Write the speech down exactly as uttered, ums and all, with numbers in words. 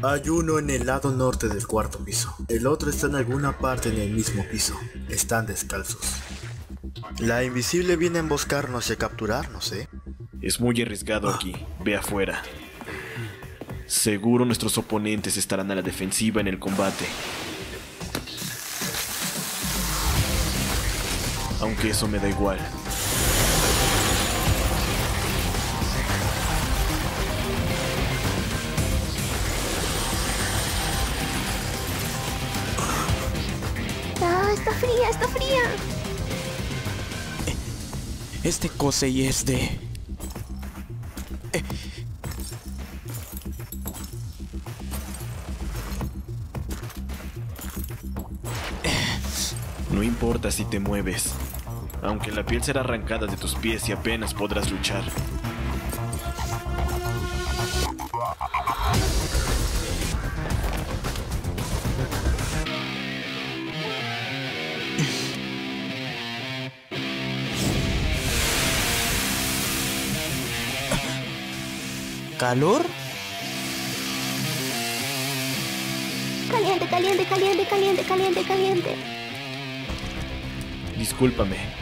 Hay uno en el lado norte del cuarto piso. El otro está en alguna parte en el mismo piso. Están descalzos. La invisible viene a emboscarnos y a capturarnos, ¿eh? Es muy arriesgado aquí. Ve afuera. Seguro nuestros oponentes estarán a la defensiva en el combate. Aunque eso me da igual. Ah, está fría, está fría. Este cose y es de... Eh. No importa si te mueves. Aunque la piel será arrancada de tus pies y apenas podrás luchar. ¿Calor? Caliente, caliente, caliente, caliente, caliente, caliente. Discúlpame.